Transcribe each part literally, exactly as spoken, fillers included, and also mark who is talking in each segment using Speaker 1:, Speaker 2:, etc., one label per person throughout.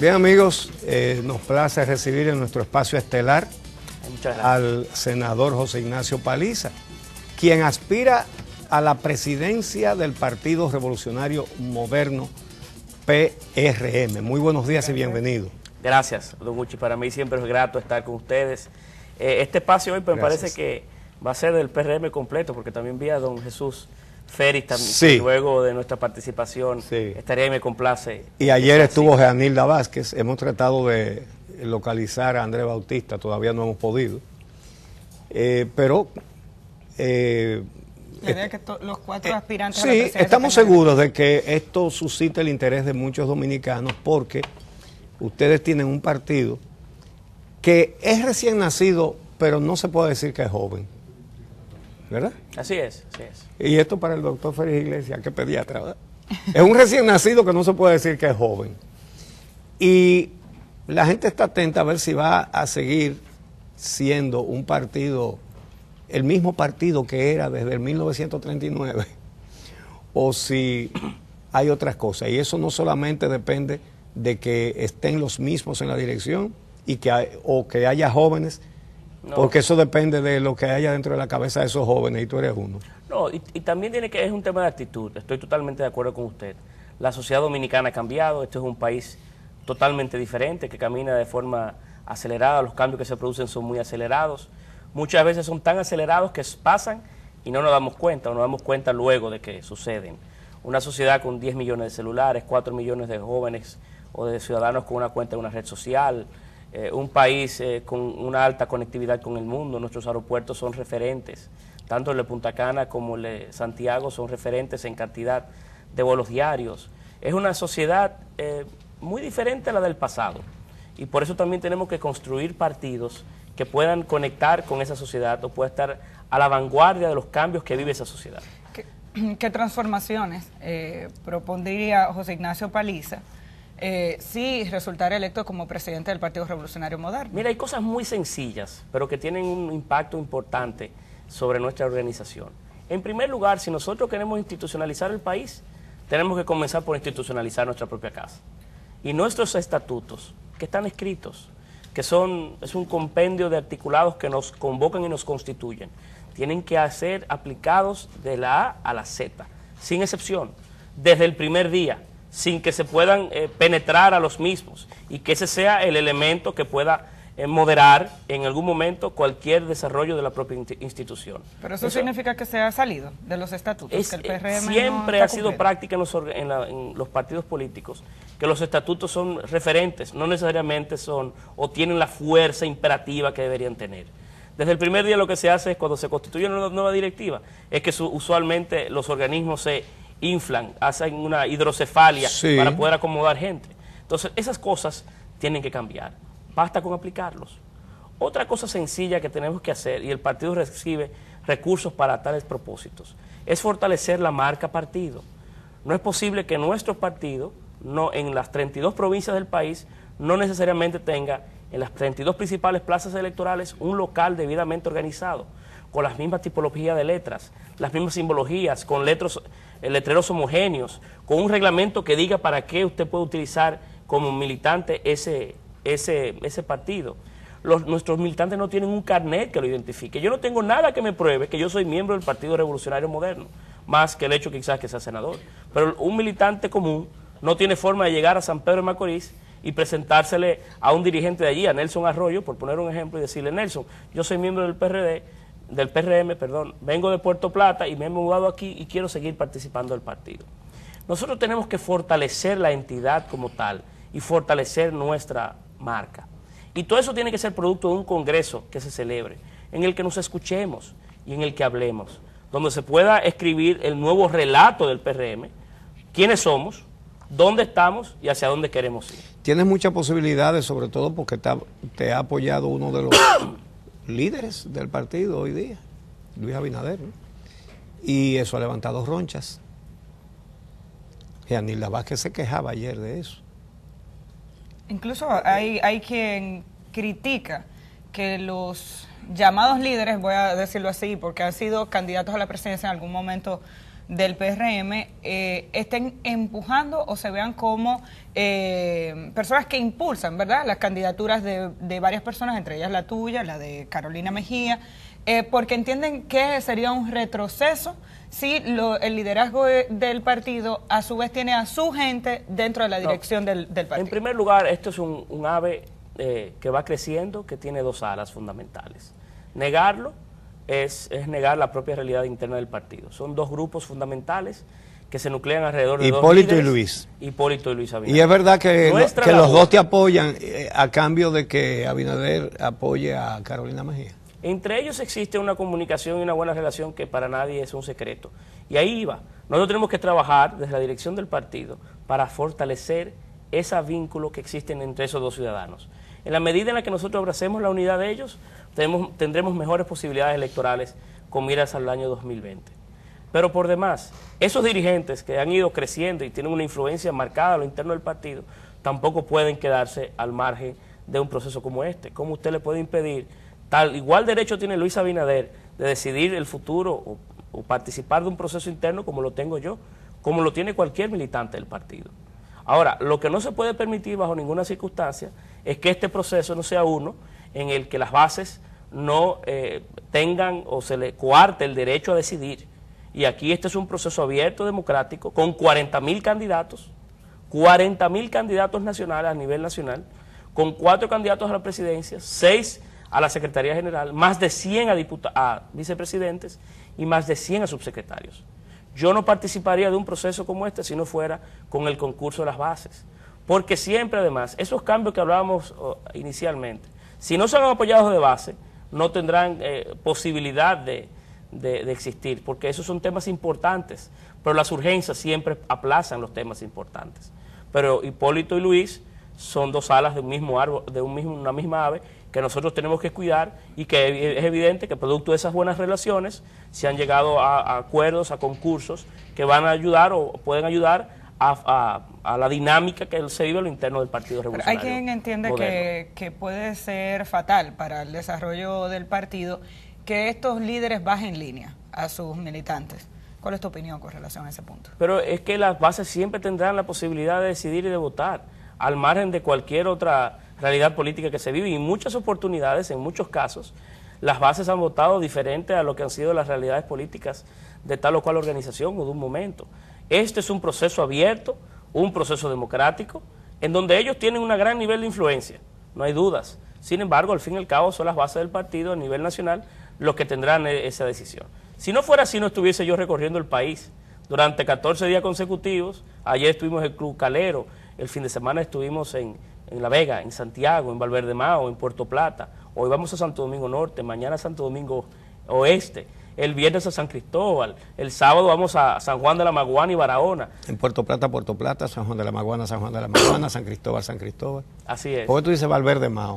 Speaker 1: Bien, amigos, eh, nos place recibir en nuestro espacio estelar al senador José Ignacio Paliza, quien aspira a la presidencia del Partido Revolucionario Moderno, P R M. Muy buenos días y bienvenido.
Speaker 2: Gracias, don Uchi. Para mí siempre es grato estar con ustedes. Eh, este espacio hoy pues, me parece que va a ser del P R M completo, porque también vi a don Jesús Félix también,
Speaker 1: sí.
Speaker 2: luego de nuestra participación sí. estaría y me complace.
Speaker 1: Y ayer estuvo Jeanilda Vázquez, hemos tratado de localizar a Andrés Bautista, todavía no hemos podido, eh, pero... Eh,
Speaker 3: La idea es que los cuatro
Speaker 1: eh,
Speaker 3: aspirantes
Speaker 1: sí,
Speaker 3: a la presidencia
Speaker 1: estamos seguros de que esto suscita el interés de muchos dominicanos, porque ustedes tienen un partido que es recién nacido, pero no se puede decir que es joven, ¿verdad?
Speaker 2: Así es, así es.
Speaker 1: Y esto para el doctor Félix Iglesias, que pediatra, ¿verdad? Es un recién nacido que no se puede decir que es joven. Y la gente está atenta a ver si va a seguir siendo un partido, el mismo partido que era desde el mil novecientos treinta y nueve, o si hay otras cosas. Y eso no solamente depende de que estén los mismos en la dirección y que hay, o que haya jóvenes, no. Porque eso depende de lo que haya dentro de la cabeza de esos jóvenes y tú eres uno.
Speaker 2: No, y, y también tiene que es un tema de actitud. Estoy totalmente de acuerdo con usted. La sociedad dominicana ha cambiado. Este es un país totalmente diferente que camina de forma acelerada. Los cambios que se producen son muy acelerados. Muchas veces son tan acelerados que pasan y no nos damos cuenta, o nos damos cuenta luego de que suceden. Una sociedad con diez millones de celulares, cuatro millones de jóvenes o de ciudadanos con una cuenta en una red social, eh, un país eh, con una alta conectividad con el mundo. Nuestros aeropuertos son referentes, tanto el de Punta Cana como el de Santiago son referentes en cantidad de vuelos diarios. Es una sociedad eh, muy diferente a la del pasado, y por eso también tenemos que construir partidos que puedan conectar con esa sociedad o puedan estar a la vanguardia de los cambios que vive esa sociedad.
Speaker 3: ¿Qué, qué transformaciones eh, propondría José Ignacio Paliza eh, si resultara electo como presidente del Partido Revolucionario Moderno?
Speaker 2: Mira, hay cosas muy sencillas, pero que tienen un impacto importante sobre nuestra organización. En primer lugar, si nosotros queremos institucionalizar el país, tenemos que comenzar por institucionalizar nuestra propia casa. Y nuestros estatutos, que están escritos, que son es un compendio de articulados que nos convocan y nos constituyen, tienen que ser aplicados de la A a la Z, sin excepción, desde el primer día, sin que se puedan eh, penetrar a los mismos, y que ese sea el elemento que pueda eh, moderar en algún momento cualquier desarrollo de la propia institución.
Speaker 3: Pero eso, eso significa que se ha salido de los estatutos,
Speaker 2: es,
Speaker 3: que el P R M
Speaker 2: siempre
Speaker 3: no
Speaker 2: ha sido práctica en los, en, la, en los partidos políticos que los estatutos son referentes, no necesariamente son o tienen la fuerza imperativa que deberían tener. Desde el primer día lo que se hace es, cuando se constituye una nueva directiva, es que su, usualmente los organismos se inflan, hacen una hidrocefalia sí. para poder acomodar gente. Entonces esas cosas tienen que cambiar, basta con aplicarlos. Otra cosa sencilla que tenemos que hacer, y el partido recibe recursos para tales propósitos, es fortalecer la marca partido. No es posible que nuestro partido, no, en las treinta y dos provincias del país, no necesariamente tenga en las treinta y dos principales plazas electorales un local debidamente organizado, con las mismas tipologías de letras, las mismas simbologías, con letros, eh, letreros homogéneos, con un reglamento que diga para qué usted puede utilizar como militante ese, ese, ese partido. Los, nuestros militantes no tienen un carnet que lo identifique. Yo no tengo nada que me pruebe que yo soy miembro del Partido Revolucionario Moderno, más que el hecho quizás que sea senador. Pero un militante común no tiene forma de llegar a San Pedro de Macorís y presentársele a un dirigente de allí, a Nelson Arroyo, por poner un ejemplo, y decirle: Nelson, yo soy miembro del P R D, del P R M, perdón, vengo de Puerto Plata y me he mudado aquí y quiero seguir participando del partido. Nosotros tenemos que fortalecer la entidad como tal y fortalecer nuestra marca. Y todo eso tiene que ser producto de un congreso que se celebre, en el que nos escuchemos y en el que hablemos, donde se pueda escribir el nuevo relato del P R M, quiénes somos, dónde estamos y hacia dónde queremos ir.
Speaker 1: Tienes muchas posibilidades, sobre todo porque te ha, te ha apoyado uno de los líderes del partido hoy día, Luis Abinader, ¿no? Y eso ha levantado ronchas. Jeanilda Vázquez se quejaba ayer de eso.
Speaker 3: Incluso hay, hay quien critica que los llamados líderes, voy a decirlo así, porque han sido candidatos a la presidencia en algún momento del P R M eh, estén empujando o se vean como eh, personas que impulsan, ¿verdad?, las candidaturas de, de varias personas, entre ellas la tuya, la de Carolina Mejía, eh, porque entienden que sería un retroceso si lo, el liderazgo de, del partido a su vez tiene a su gente dentro de la dirección no, del, del partido.
Speaker 2: En primer lugar, esto es un, un ave eh, que va creciendo, que tiene dos alas fundamentales. Negarlo Es, es negar la propia realidad interna del partido. Son dos grupos fundamentales que se nuclean alrededor de
Speaker 1: Hipólito
Speaker 2: dos líderes.
Speaker 1: y Luis.
Speaker 2: Hipólito y Luis Abinader.
Speaker 1: Y es verdad que, lo, que los dos te apoyan eh, a cambio de que Abinader apoye a Carolina Mejía.
Speaker 2: Entre ellos existe una comunicación y una buena relación que para nadie es un secreto. Y ahí va. Nosotros tenemos que trabajar desde la dirección del partido para fortalecer ese vínculo que existe entre esos dos ciudadanos. En la medida en la que nosotros abracemos la unidad de ellos, tenemos, tendremos mejores posibilidades electorales con miras al año dos mil veinte. Pero por demás, esos dirigentes que han ido creciendo y tienen una influencia marcada a lo interno del partido, tampoco pueden quedarse al margen de un proceso como este. ¿Cómo usted le puede impedir? Tal igual derecho tiene Luis Abinader de decidir el futuro o, o participar de un proceso interno como lo tengo yo, como lo tiene cualquier militante del partido. Ahora, lo que no se puede permitir bajo ninguna circunstancia es que este proceso no sea uno en el que las bases no eh, tengan o se le coarte el derecho a decidir. Y aquí este es un proceso abierto, democrático, con cuarenta mil candidatos, cuarenta mil candidatos nacionales a nivel nacional, con cuatro candidatos a la presidencia, seis a la Secretaría General, más de cien a, a vicepresidentes y más de cien a subsecretarios. Yo no participaría de un proceso como este si no fuera con el concurso de las bases, porque siempre además, esos cambios que hablábamos oh, inicialmente, si no son apoyados de base, no tendrán eh, posibilidad de, de, de existir, porque esos son temas importantes, pero las urgencias siempre aplazan los temas importantes. Pero Hipólito y Luis son dos alas de un mismo árbol, de un mismo, una misma ave, que nosotros tenemos que cuidar y que es evidente que producto de esas buenas relaciones se han llegado a, a acuerdos, a concursos que van a ayudar o pueden ayudar a, a, a la dinámica que se vive en lo interno del Partido Revolucionario.
Speaker 3: Pero hay quien entiende que, que puede ser fatal para el desarrollo del partido que estos líderes bajen línea a sus militantes. ¿Cuál es tu opinión con relación a ese punto?
Speaker 2: Pero es que las bases siempre tendrán la posibilidad de decidir y de votar, al margen de cualquier otra realidad política que se vive, y en muchas oportunidades, en muchos casos, las bases han votado diferente a lo que han sido las realidades políticas de tal o cual organización o de un momento. Este es un proceso abierto, un proceso democrático, en donde ellos tienen un gran nivel de influencia, no hay dudas. Sin embargo, al fin y al cabo, son las bases del partido a nivel nacional los que tendrán esa decisión. Si no fuera así, no estuviese yo recorriendo el país durante catorce días consecutivos. Ayer estuvimos en el Club Calero, el fin de semana estuvimos en, en La Vega, en Santiago, en Valverde Mao, en Puerto Plata. Hoy vamos a Santo Domingo Norte, mañana a Santo Domingo Oeste, el viernes a San Cristóbal, el sábado vamos a San Juan de la Maguana y Barahona.
Speaker 1: En Puerto Plata, Puerto Plata, San Juan de la Maguana, San Juan de la Maguana, San Cristóbal, San Cristóbal.
Speaker 2: Así es.
Speaker 1: ¿Por qué tú dices Valverde Mao?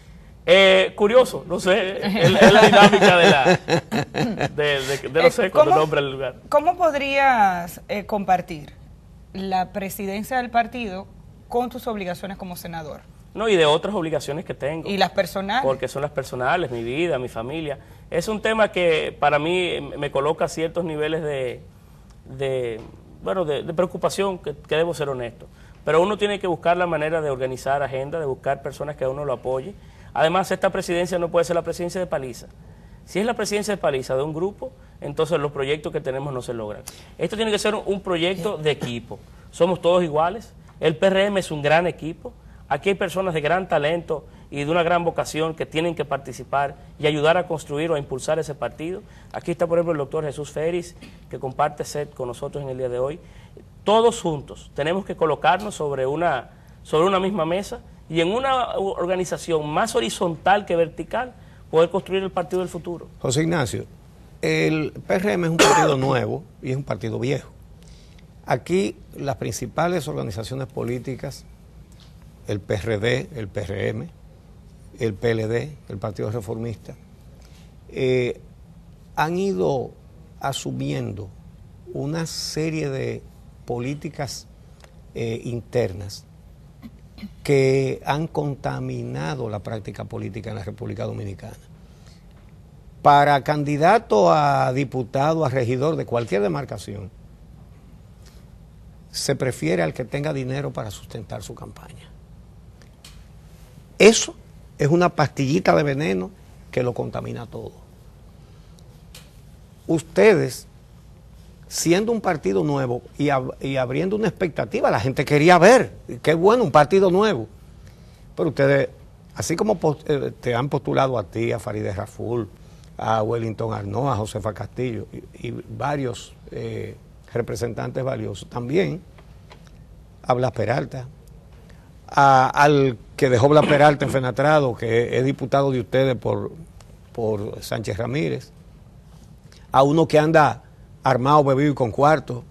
Speaker 2: Eh, curioso, no sé, es, es la dinámica de la, de, de, de no sé, cuando nombra el lugar.
Speaker 3: ¿Cómo podrías eh, compartir la presidencia del partido con tus obligaciones como senador?
Speaker 2: No, y de otras obligaciones que tengo.
Speaker 3: ¿Y las personales?
Speaker 2: Porque son las personales, mi vida, mi familia. Es un tema que para mí me coloca ciertos niveles de, de bueno, de, de preocupación, que, que debo ser honesto. Pero uno tiene que buscar la manera de organizar agenda, de buscar personas que a uno lo apoye. Además, esta presidencia no puede ser la presidencia de Paliza. Si es la presidencia de Paliza de un grupo, entonces los proyectos que tenemos no se logran. Esto tiene que ser un proyecto de equipo. Somos todos iguales. El P R M es un gran equipo. Aquí hay personas de gran talento y de una gran vocación que tienen que participar y ayudar a construir o a impulsar ese partido. Aquí está, por ejemplo, el doctor Jesús Feris, que comparte set con nosotros en el día de hoy. Todos juntos tenemos que colocarnos sobre una, sobre una misma mesa y en una organización más horizontal que vertical poder construir el partido del futuro.
Speaker 1: José Ignacio, el P R M es un partido nuevo y es un partido viejo. Aquí las principales organizaciones políticas, el P R D, el P R M, el P L D, el Partido Reformista, eh, han ido asumiendo una serie de políticas eh, internas que han contaminado la práctica política en la República Dominicana. Para candidato a diputado, a regidor de cualquier demarcación, se prefiere al que tenga dinero para sustentar su campaña. Eso es una pastillita de veneno que lo contamina todo. Ustedes, siendo un partido nuevo y, ab y abriendo una expectativa, la gente quería ver, qué bueno, un partido nuevo. Pero ustedes, así como eh, te han postulado a ti, a Farideh Raful, a Wellington Arnaud, a Josefa Castillo y, y varios eh, representantes valiosos, también a Blas Peralta, a, al que dejó Blas Peralta en Fenatrado, que es diputado de ustedes por, por Sánchez Ramírez, a uno que anda armado, bebido y con cuarto.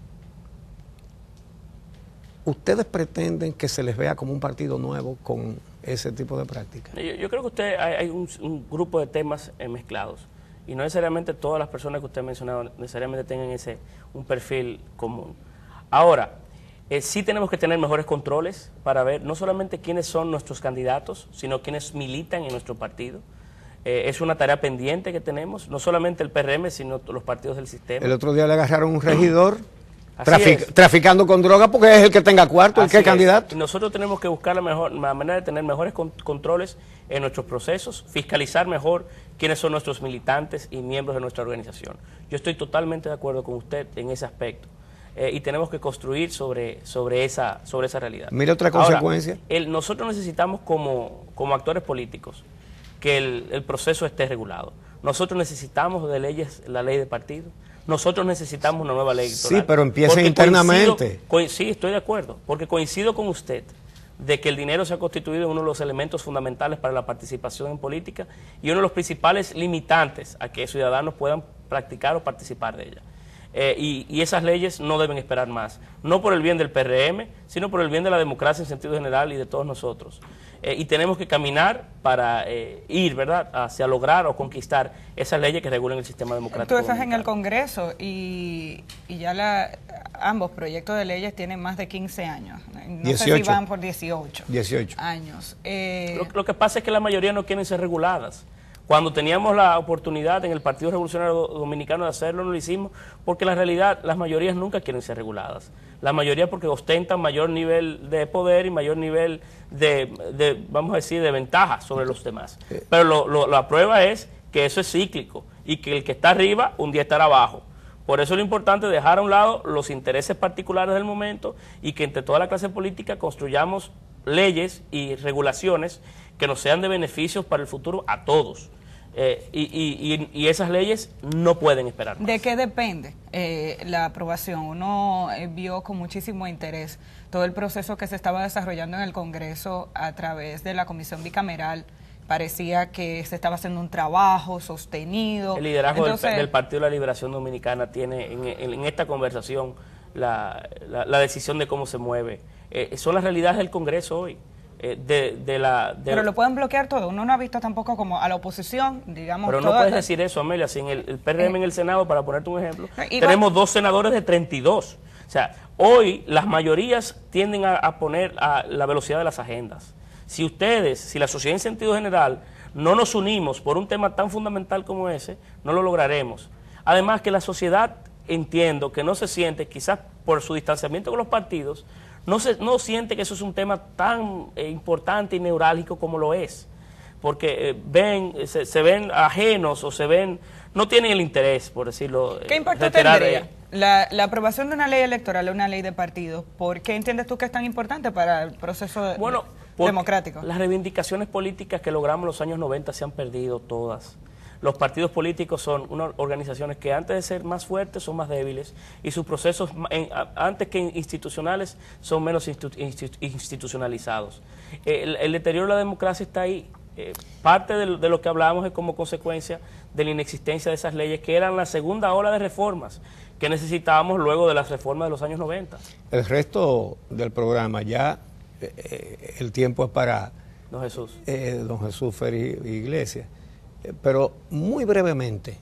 Speaker 1: ¿Ustedes pretenden que se les vea como un partido nuevo con ese tipo de prácticas?
Speaker 2: Yo, yo creo que usted hay, hay un, un grupo de temas eh, mezclados y no necesariamente todas las personas que usted ha mencionado necesariamente tengan ese un perfil común. Ahora, eh, sí tenemos que tener mejores controles para ver no solamente quiénes son nuestros candidatos, sino quiénes militan en nuestro partido. Eh, es una tarea pendiente que tenemos, no solamente el P R M, sino los partidos del sistema.
Speaker 1: El otro día le agarraron un regidor trafic traficando con droga porque es el que tenga cuarto, el que es candidato.
Speaker 2: Y nosotros tenemos que buscar la, mejor, la manera de tener mejores con controles en nuestros procesos, fiscalizar mejor quiénes son nuestros militantes y miembros de nuestra organización. Yo estoy totalmente de acuerdo con usted en ese aspecto. Eh, y tenemos que construir sobre, sobre, esa, sobre esa realidad.
Speaker 1: Mira otra consecuencia.
Speaker 2: Ahora, el, nosotros necesitamos como, como actores políticos que el, el proceso esté regulado. Nosotros necesitamos de leyes, la ley de partido. Nosotros necesitamos una nueva ley electoral.
Speaker 1: Sí, pero empiecen internamente.
Speaker 2: Coincido, sí, estoy de acuerdo, porque coincido con usted de que el dinero se ha constituido en uno de los elementos fundamentales para la participación en política y uno de los principales limitantes a que ciudadanos puedan practicar o participar de ella. Eh, y, y esas leyes no deben esperar más, no por el bien del P R M, sino por el bien de la democracia en sentido general y de todos nosotros. Eh, y tenemos que caminar para eh, ir, ¿verdad?, hacia lograr o conquistar esas leyes que regulen el sistema democrático.
Speaker 3: Tú estás
Speaker 2: dominicano.
Speaker 3: en el Congreso y, y ya la, ambos proyectos de leyes tienen más de quince años. No
Speaker 1: dieciocho.
Speaker 3: sé si van por dieciocho,
Speaker 1: dieciocho
Speaker 3: años. Eh,
Speaker 2: Lo, lo que pasa es que la mayoría no quieren ser reguladas. Cuando teníamos la oportunidad en el Partido Revolucionario Dominicano de hacerlo, no lo hicimos, porque la realidad, las mayorías nunca quieren ser reguladas. La mayoría porque ostentan mayor nivel de poder y mayor nivel de, de vamos a decir, de ventaja sobre los demás. Pero lo, lo, la prueba es que eso es cíclico y que el que está arriba un día estará abajo. Por eso es lo importante dejar a un lado los intereses particulares del momento y que entre toda la clase política construyamos leyes y regulaciones que nos sean de beneficios para el futuro a todos. Eh, y, y, y esas leyes no pueden esperar más.
Speaker 3: ¿De qué depende eh, la aprobación? Uno eh, vio con muchísimo interés todo el proceso que se estaba desarrollando en el Congreso a través de la Comisión Bicameral. Parecía que se estaba haciendo un trabajo sostenido.
Speaker 2: El liderazgo
Speaker 3: Entonces,
Speaker 2: del, del Partido de la Liberación Dominicana tiene en, en, en esta conversación la, la, la decisión de cómo se mueve. Eh, son las realidades del Congreso hoy. De, de la, de
Speaker 3: pero lo pueden bloquear todo. Uno no ha visto tampoco como a la oposición, digamos.
Speaker 2: Pero no puedes la... decir eso, Amelia. Sin el, el P R M eh, en el Senado, para ponerte un ejemplo, tenemos va... dos senadores de treinta y dos. O sea, hoy las mayorías tienden a, a poner a la velocidad de las agendas. Si ustedes, si la sociedad en sentido general, no nos unimos por un tema tan fundamental como ese, no lo lograremos. Además que la sociedad, entiendo, que no se siente, quizás por su distanciamiento con los partidos, No, se, no siente que eso es un tema tan eh, importante y neurálgico como lo es, porque eh, ven, se, se ven ajenos o se ven, no tienen el interés, por decirlo.
Speaker 3: ¿Qué impacto
Speaker 2: reiterar,
Speaker 3: tendría
Speaker 2: eh,
Speaker 3: la, la aprobación de una ley electoral o una ley de partidos? ¿Por qué entiendes tú que es tan importante para el proceso de,
Speaker 2: bueno,
Speaker 3: democrático?
Speaker 2: Las reivindicaciones políticas que logramos en los años noventa se han perdido todas. Los partidos políticos son unas organizaciones que antes de ser más fuertes son más débiles y sus procesos en, antes que institucionales son menos institu, institucionalizados. El, el deterioro de la democracia está ahí. Eh, parte de, de lo que hablábamos es como consecuencia de la inexistencia de esas leyes que eran la segunda ola de reformas que necesitábamos luego de las reformas de los años noventa.
Speaker 1: El resto del programa ya eh, el tiempo es para
Speaker 2: don Jesús,
Speaker 1: eh, don Jesús Ferry Iglesias. Pero muy brevemente,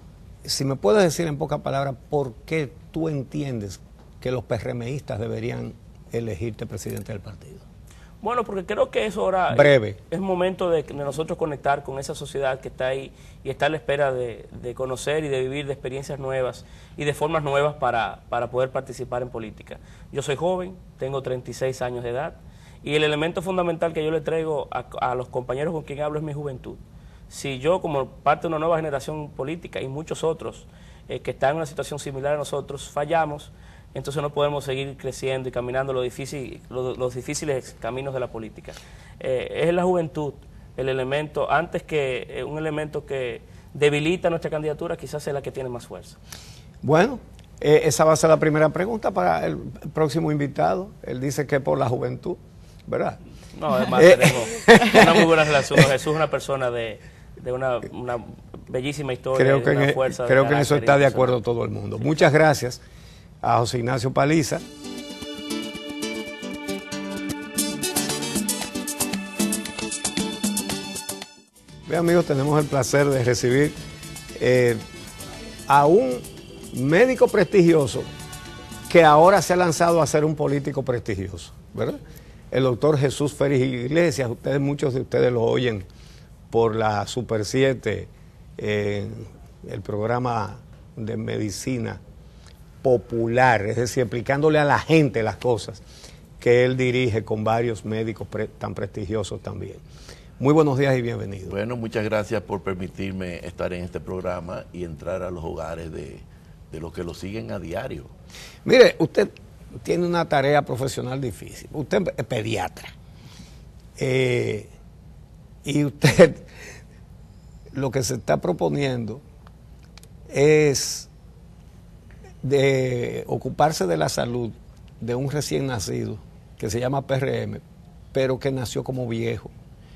Speaker 1: si me puedes decir en pocas palabras por qué tú entiendes que los PRMistas deberían elegirte presidente del partido.
Speaker 2: Bueno, porque creo que eso ahora
Speaker 1: breve.
Speaker 2: Es, es momento de, de nosotros conectar con esa sociedad que está ahí y está a la espera de, de conocer y de vivir de experiencias nuevas y de formas nuevas para, para poder participar en política. Yo soy joven, tengo treinta y seis años de edad y el elemento fundamental que yo le traigo a, a los compañeros con quien hablo es mi juventud. Si yo, como parte de una nueva generación política y muchos otros eh, que están en una situación similar a nosotros, fallamos, entonces no podemos seguir creciendo y caminando los, difícil, los, los difíciles caminos de la política. Eh, es la juventud el elemento, antes que eh, un elemento que debilita nuestra candidatura, quizás es la que tiene más fuerza.
Speaker 1: Bueno, eh, esa va a ser la primera pregunta para el próximo invitado. Él dice que por la juventud, ¿verdad?
Speaker 2: No, además eh. tenemos una muy buena relación. Jesús es una persona de, de una, una bellísima historia.
Speaker 1: Creo que,
Speaker 2: de una
Speaker 1: en,
Speaker 2: fuerza
Speaker 1: creo
Speaker 2: de
Speaker 1: que en eso está de acuerdo todo el mundo. Muchas gracias a José Ignacio Paliza. Bien, amigos, tenemos el placer de recibir eh, a un médico prestigioso que ahora se ha lanzado a ser un político prestigioso, ¿verdad? El doctor Jesús Félix Iglesias. Ustedes, muchos de ustedes lo oyen por la Super siete, eh, el programa de medicina popular, es decir, explicándole a la gente las cosas que él dirige con varios médicos pre tan prestigiosos también. Muy buenos días y bienvenido.
Speaker 4: Bueno, muchas gracias por permitirme estar en este programa y entrar a los hogares de, de los que lo siguen a diario.
Speaker 1: Mire, usted tiene una tarea profesional difícil. Usted es pediatra. Eh, y usted lo que se está proponiendo es de ocuparse de la salud de un recién nacido que se llama P R M, pero que nació como viejo.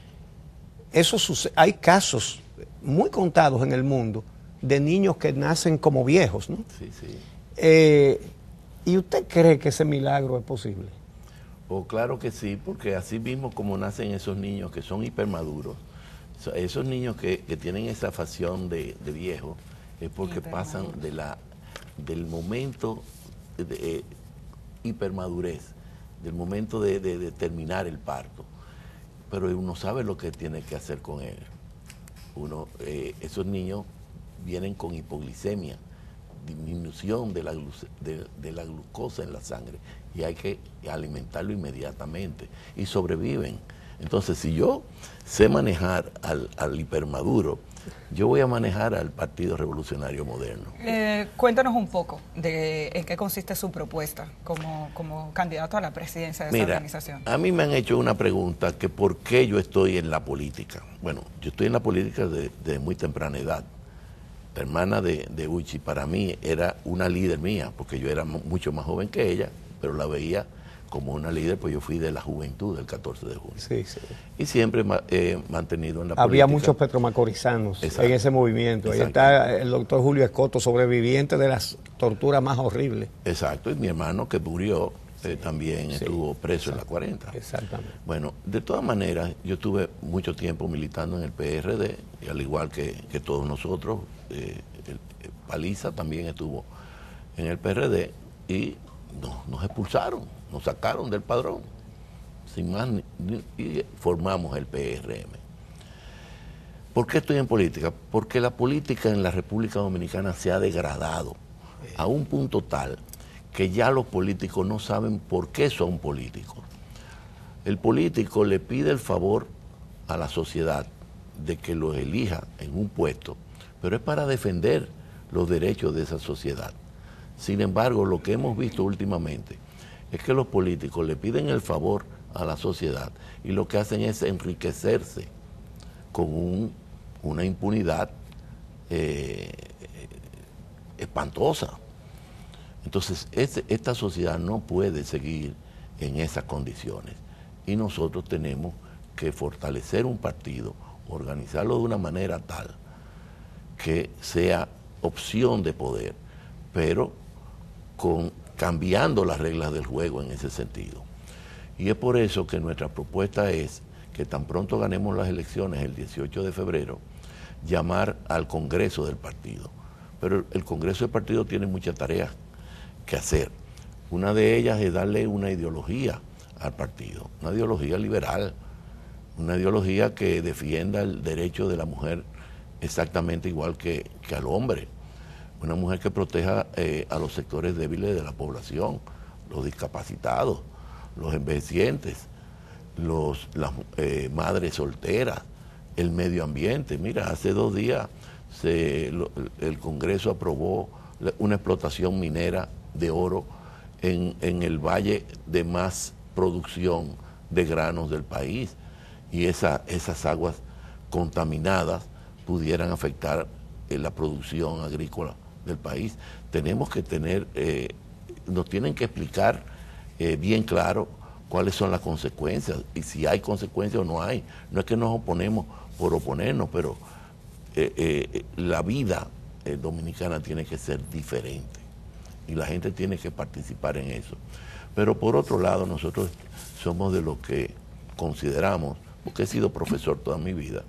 Speaker 1: Eso sucede, hay casos muy contados en el mundo de niños que nacen como viejos, ¿no?
Speaker 4: Sí, sí.
Speaker 1: Eh, ¿Y usted cree que ese milagro es posible?
Speaker 4: Oh, claro que sí, porque así mismo como nacen esos niños que son hipermaduros, esos niños que, que tienen esa facción de, de viejo, es porque pasan de la, del momento de eh, hipermadurez, del momento de, de, de terminar el parto. Pero uno sabe lo que tiene que hacer con él. Uno, eh, esos niños vienen con hipoglicemia, disminución de la, de, de la glucosa en la sangre, y hay que alimentarlo inmediatamente, y sobreviven. Entonces, si yo sé manejar al, al hipermaduro, yo voy a manejar al Partido Revolucionario Moderno.
Speaker 3: Eh, cuéntanos un poco de en qué consiste su propuesta como, como candidato a la presidencia de
Speaker 4: Mira,
Speaker 3: esa organización.
Speaker 4: A mí me han hecho una pregunta que por qué yo estoy en la política. Bueno, yo estoy en la política desde de muy temprana edad. La hermana de, de Uchi para mí era una líder mía, porque yo era mucho más joven que ella, pero la veía como una líder, pues yo fui de la juventud del catorce de junio. Sí, sí. Y siempre he eh, mantenido en la
Speaker 1: Había
Speaker 4: política.
Speaker 1: muchos petromacorizanos
Speaker 4: Exacto.
Speaker 1: en ese movimiento. Ahí está el doctor Julio Escoto, sobreviviente de las torturas más horribles.
Speaker 4: Exacto, y mi hermano que murió eh, también sí, estuvo preso exacto, en la cuarenta.
Speaker 1: Exactamente.
Speaker 4: Bueno, de todas maneras, yo estuve mucho tiempo militando en el P R D, y al igual que, que todos nosotros, eh, el, el Paliza también estuvo en el P R D, y no, nos expulsaron, nos sacaron del padrón, sin más, ni, ni, y formamos el P R M. ¿Por qué estoy en política? Porque la política en la República Dominicana se ha degradado a un punto tal que ya los políticos no saben por qué son políticos. El político le pide el favor a la sociedad de que los elija en un puesto, pero es para defender los derechos de esa sociedad. Sin embargo, lo que hemos visto últimamente es que los políticos le piden el favor a la sociedad y lo que hacen es enriquecerse con un, una impunidad eh, espantosa. Entonces, este, esta sociedad no puede seguir en esas condiciones y nosotros tenemos que fortalecer un partido, organizarlo de una manera tal que sea opción de poder, pero con, cambiando las reglas del juego en ese sentido. Y es por eso que nuestra propuesta es que tan pronto ganemos las elecciones el dieciocho de febrero, llamar al Congreso del partido. Pero el Congreso del partido tiene muchas tareas que hacer. Una de ellas es darle una ideología al partido. Una ideología liberal, una ideología que defienda el derecho de la mujer exactamente igual que, que al hombre. Una mujer que proteja eh, a los sectores débiles de la población, los discapacitados, los envejecientes, los, las eh, madres solteras, el medio ambiente. Mira, hace dos días se, lo, el Congreso aprobó una explotación minera de oro en, en el valle de más producción de granos del país, y esa, esas aguas contaminadas pudieran afectar eh, la producción agrícola del país. Tenemos que tener, eh, nos tienen que explicar eh, bien claro cuáles son las consecuencias y si hay consecuencias o no hay. No es que nos oponemos por oponernos, pero eh, eh, la vida eh, dominicana tiene que ser diferente y la gente tiene que participar en eso. Pero por otro lado, nosotros somos de los que consideramos, porque he sido profesor toda mi vida,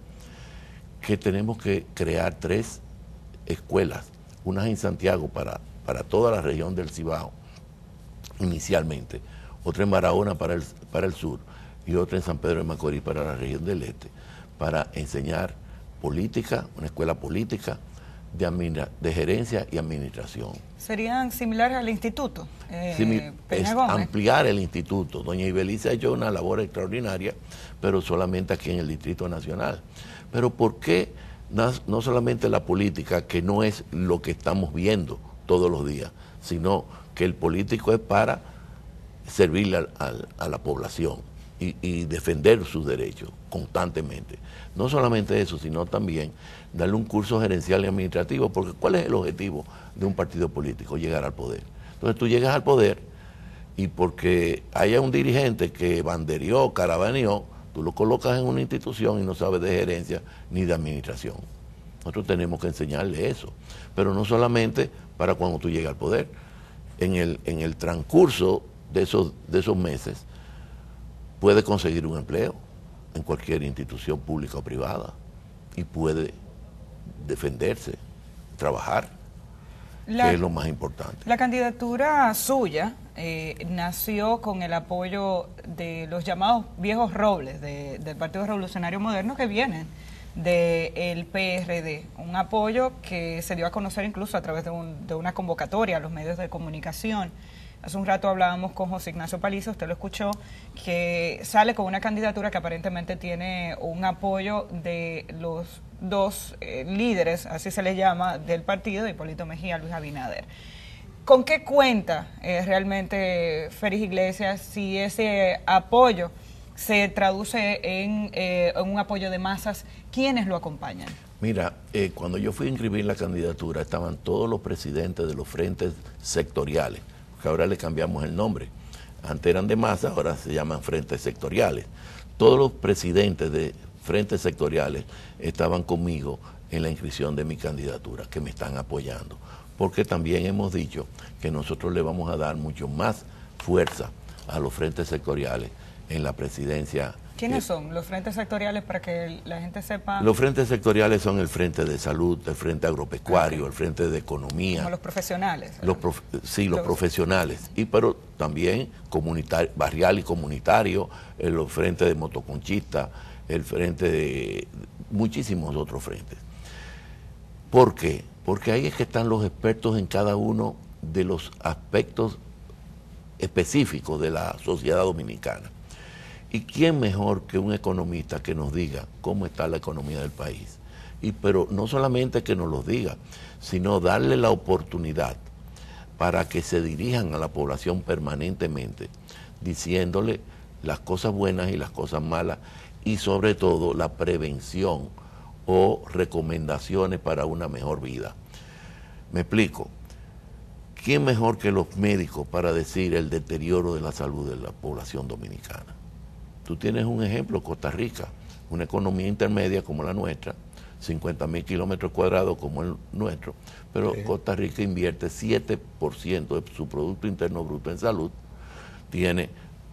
Speaker 4: que tenemos que crear tres escuelas, unas en Santiago para, para toda la región del Cibao, inicialmente, otra en Barahona para el, para el sur y otra en San Pedro de Macorís para la región del este, para enseñar política, una escuela política de, administra de gerencia y administración.
Speaker 3: ¿Serían similares al instituto? Eh,
Speaker 4: Simil es ampliar el instituto. Doña Ibelice ha hecho una labor extraordinaria, pero solamente aquí en el Distrito Nacional. Pero ¿por qué no solamente la política, que no es lo que estamos viendo todos los días, sino que el político es para servirle al, al, a la población y, y defender sus derechos constantemente? No solamente eso, sino también darle un curso gerencial y administrativo, porque ¿cuál es el objetivo de un partido político? Llegar al poder. Entonces tú llegas al poder y porque haya un dirigente que bandereó, caravaneó, tú lo colocas en una institución y no sabes de gerencia ni de administración. Nosotros tenemos que enseñarle eso, pero no solamente para cuando tú llegas al poder. En el, en el transcurso de esos, de esos meses puede conseguir un empleo en cualquier institución pública o privada y puede defenderse, trabajar, la, que es lo más importante.
Speaker 3: La candidatura suya eh, nació con el apoyo de los llamados viejos robles de, del Partido Revolucionario Moderno, que vienen del P R D, un apoyo que se dio a conocer incluso a través de, un, de una convocatoria a los medios de comunicación. Hace un rato hablábamos con José Ignacio Paliza, usted lo escuchó, que sale con una candidatura que aparentemente tiene un apoyo de los dos eh, líderes, así se les llama, del partido, Hipólito Mejía, Luis Abinader. ¿Con qué cuenta eh, realmente Félix Iglesias si ese apoyo se traduce en, eh, en un apoyo de masas? ¿Quiénes lo acompañan?
Speaker 4: Mira, eh, cuando yo fui a inscribir la candidatura estaban todos los presidentes de los frentes sectoriales, que ahora le cambiamos el nombre. Antes eran de masa, ahora se llaman frentes sectoriales. Todos los presidentes de frentes sectoriales estaban conmigo en la inscripción de mi candidatura, que me están apoyando. Porque también hemos dicho que nosotros le vamos a dar mucho más fuerza a los frentes sectoriales en la presidencia.
Speaker 3: ¿Quiénes son los frentes sectoriales para que la gente sepa?
Speaker 4: Los frentes sectoriales son el Frente de Salud, el Frente Agropecuario, okay, el Frente de Economía.
Speaker 3: Como los profesionales.
Speaker 4: Los prof sí, los, los profesionales. Y pero también comunitario, barrial y comunitario, el Frente de Motoconchistas, el Frente de muchísimos otros frentes. ¿Por qué? Porque ahí es que están los expertos en cada uno de los aspectos específicos de la sociedad dominicana. ¿Y quién mejor que un economista que nos diga cómo está la economía del país? Y pero no solamente que nos lo diga, sino darle la oportunidad para que se dirijan a la población permanentemente, diciéndole las cosas buenas y las cosas malas, y sobre todo la prevención o recomendaciones para una mejor vida. Me explico. ¿Quién mejor que los médicos para decir el deterioro de la salud de la población dominicana? Tú tienes un ejemplo, Costa Rica, una economía intermedia como la nuestra, cincuenta mil kilómetros cuadrados como el nuestro, pero sí. Costa Rica invierte siete por ciento de su Producto Interno Bruto en salud, tiene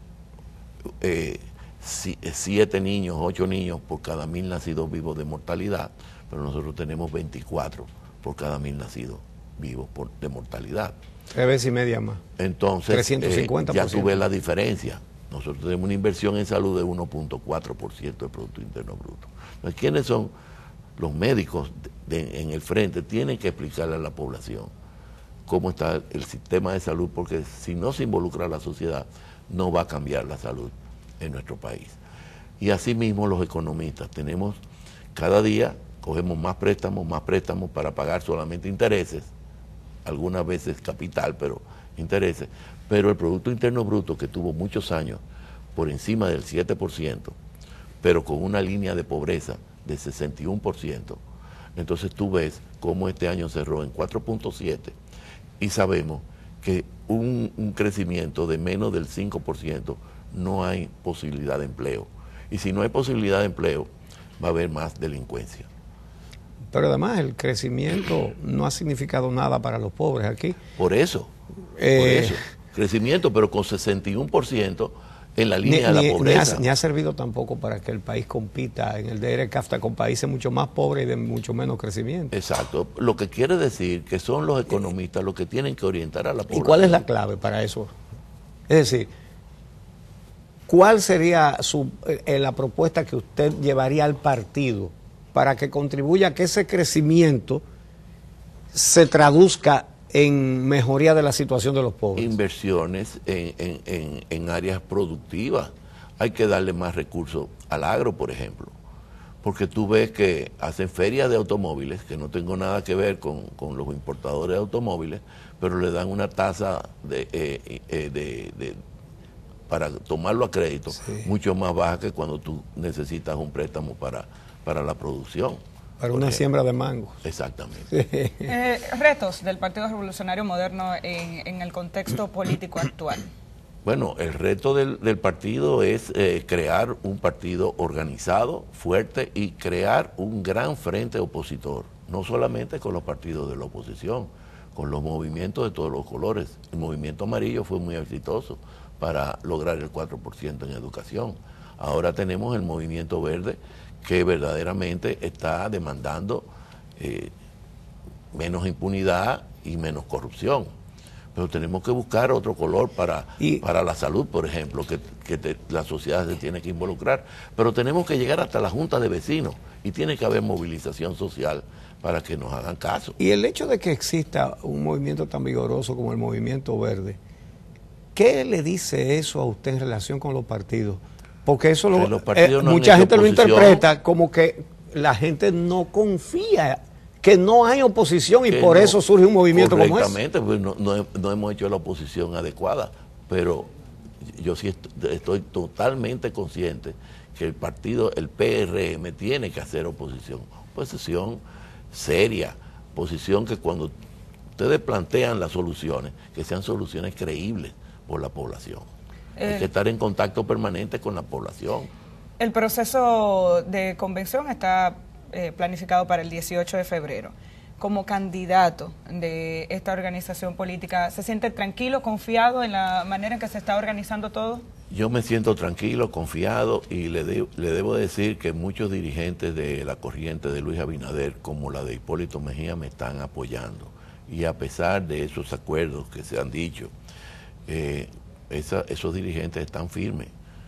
Speaker 4: eh, siete niños, ocho niños por cada mil nacidos vivos de mortalidad, pero nosotros tenemos veinticuatro por cada mil nacidos vivos por, de mortalidad.
Speaker 1: Tres veces y media más.
Speaker 4: Entonces,
Speaker 1: trescientos cincuenta por ciento.
Speaker 4: Eh, ya tú ves la diferencia. Nosotros tenemos una inversión en salud de uno punto cuatro por ciento del Producto Interno Bruto. Entonces, ¿quiénes son los médicos de, de, en el frente? Tienen que explicarle a la población cómo está el sistema de salud, porque si no se involucra a la sociedad, no va a cambiar la salud en nuestro país. Y asimismo los economistas, tenemos cada día, cogemos más préstamos, más préstamos para pagar solamente intereses, algunas veces capital, pero intereses, pero el Producto Interno Bruto, que tuvo muchos años por encima del siete por ciento, pero con una línea de pobreza de sesenta y uno por ciento, entonces tú ves cómo este año cerró en cuatro punto siete y sabemos que un, un crecimiento de menos del cinco por ciento no hay posibilidad de empleo. Y si no hay posibilidad de empleo, va a haber más delincuencia.
Speaker 1: Pero además el crecimiento no ha significado nada para los pobres aquí.
Speaker 4: Por eso,
Speaker 1: Eh,
Speaker 4: por eso. Crecimiento, pero con sesenta y uno por ciento en la línea
Speaker 1: ni,
Speaker 4: de
Speaker 1: ni-
Speaker 4: la pobreza.
Speaker 1: Ni ha, ni ha servido tampoco para que el país compita en el D R CAFTA con países mucho más pobres y de mucho menos crecimiento.
Speaker 4: Exacto. Lo que quiere decir que son los economistas los que tienen que orientar a la población.
Speaker 1: ¿Y cuál es la clave para eso? Es decir, ¿cuál sería su, eh, la propuesta que usted llevaría al partido para que contribuya a que ese crecimiento se traduzca en mejoría de la situación de los pobres?
Speaker 4: Inversiones en, en, en, en áreas productivas. Hay que darle más recursos al agro, por ejemplo. Porque tú ves que hacen ferias de automóviles, que no tengo nada que ver con, con los importadores de automóviles, pero le dan una tasa de, eh, eh, de, de para tomarlo a crédito,
Speaker 1: Sí.
Speaker 4: mucho más baja que cuando tú necesitas un préstamo para, para la producción.
Speaker 1: Para
Speaker 4: Por
Speaker 1: una
Speaker 4: ejemplo.
Speaker 1: siembra de mangos.
Speaker 4: Exactamente.
Speaker 3: Eh, retos del Partido Revolucionario Moderno en, en el contexto político actual.
Speaker 4: Bueno, el reto del, del partido es eh, crear un partido organizado, fuerte y crear un gran frente opositor, no solamente con los partidos de la oposición, con los movimientos de todos los colores. El movimiento amarillo fue muy exitoso para lograr el cuatro por ciento en educación. Ahora tenemos el movimiento verde que verdaderamente está demandando eh, menos impunidad y menos corrupción. Pero tenemos que buscar otro color para,
Speaker 1: Y-
Speaker 4: para la salud, por ejemplo, que, que te- la sociedad se tiene que involucrar. Pero tenemos que llegar hasta la Junta de Vecinos y tiene que haber movilización social para que nos hagan caso.
Speaker 1: Y el hecho de que exista un movimiento tan vigoroso como el Movimiento Verde, ¿qué le dice eso a usted en relación con los partidos? Porque eso lo,
Speaker 4: Que los partidos
Speaker 1: eh,
Speaker 4: no han
Speaker 1: mucha
Speaker 4: hecho
Speaker 1: gente lo
Speaker 4: oposición.
Speaker 1: interpreta como que la gente no confía, que no hay oposición y
Speaker 4: Que
Speaker 1: por
Speaker 4: no-
Speaker 1: eso surge un movimiento como ese.
Speaker 4: Correctamente, pues no, no he- no hemos hecho la oposición adecuada, pero yo sí est- estoy totalmente consciente que el partido, el P R M, tiene que hacer oposición, oposición seria, posición que cuando ustedes plantean las soluciones, que sean soluciones creíbles por la población.
Speaker 3: Eh.
Speaker 4: Hay que estar en contacto permanente con la población.
Speaker 3: El proceso de convención está eh, planificado para el dieciocho de febrero. Como candidato de esta organización política, ¿se siente tranquilo, confiado en la manera en que se está organizando todo?
Speaker 4: Yo me siento tranquilo, confiado y le, de- le debo decir que muchos dirigentes de la corriente de Luis Abinader, como la de Hipólito Mejía, me están apoyando. Y a pesar de esos acuerdos que se han dicho, eh, esa- esos dirigentes están firmes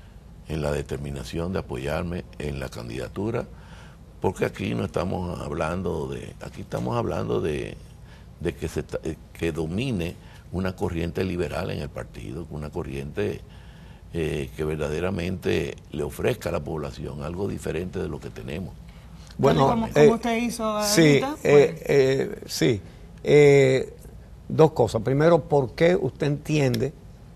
Speaker 4: en la determinación de apoyarme en la candidatura, porque aquí no estamos hablando de, aquí estamos hablando de, de que se ta- eh, que domine una corriente liberal en el partido, una corriente eh, que verdaderamente le ofrezca a la población algo diferente de lo que tenemos.
Speaker 1: Bueno,
Speaker 3: ¿Cómo,
Speaker 1: eh,
Speaker 3: cómo usted hizo
Speaker 1: sí,
Speaker 3: ahorita?
Speaker 1: eh,
Speaker 3: Pues,
Speaker 1: eh, sí. Eh, dos cosas. Primero, ¿por qué usted entiende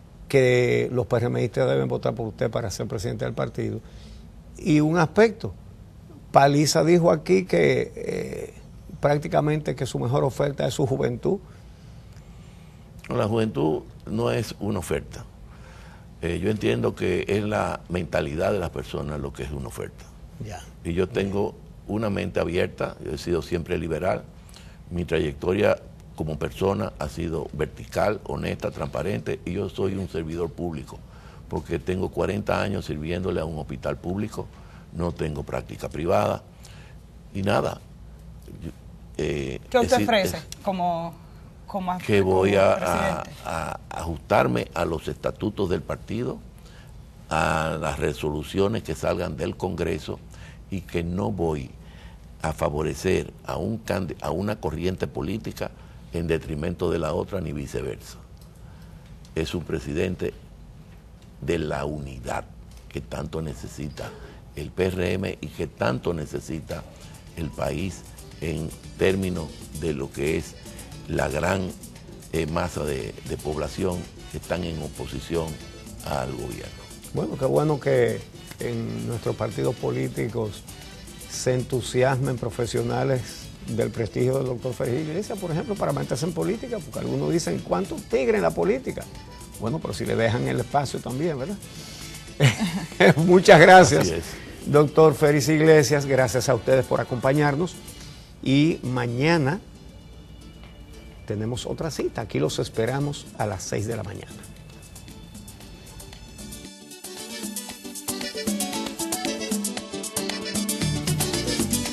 Speaker 1: que los PRMistas deben votar por usted para ser presidente del partido? Y un aspecto, Paliza dijo aquí que eh, prácticamente que su mejor oferta es su juventud.
Speaker 4: La juventud no es una oferta. Eh, yo entiendo que es la mentalidad de las personas lo que es una oferta.
Speaker 1: Ya.
Speaker 4: Y yo tengo una mente abierta, yo he sido siempre liberal. Mi trayectoria como persona ha sido vertical, honesta, transparente, y yo soy un servidor público, porque tengo cuarenta años sirviéndole a un hospital público, no tengo práctica privada, y nada. Yo, eh,
Speaker 3: ¿Qué usted
Speaker 4: he si-
Speaker 3: ofrece
Speaker 4: es-
Speaker 3: como, como
Speaker 4: que voy
Speaker 3: como
Speaker 4: a,
Speaker 3: presidente?
Speaker 4: a- a ajustarme a los estatutos del partido, a las resoluciones que salgan del Congreso y que no voy a favorecer a, un, a una corriente política en detrimento de la otra ni viceversa. Es un presidente de la unidad que tanto necesita el P R M y que tanto necesita el país en términos de lo que es la gran eh, masa de, de población que están en oposición al gobierno.
Speaker 1: Bueno, qué bueno que en nuestros partidos políticos se entusiasmen profesionales del prestigio del doctor Félix Iglesias, por ejemplo, para meterse en política, porque algunos dicen, ¿cuántos tigres en la política? Bueno, pero si le dejan el espacio también, ¿verdad? Muchas gracias, doctor Félix Iglesias, gracias a ustedes por acompañarnos y mañana tenemos otra cita, aquí los esperamos a las seis de la mañana.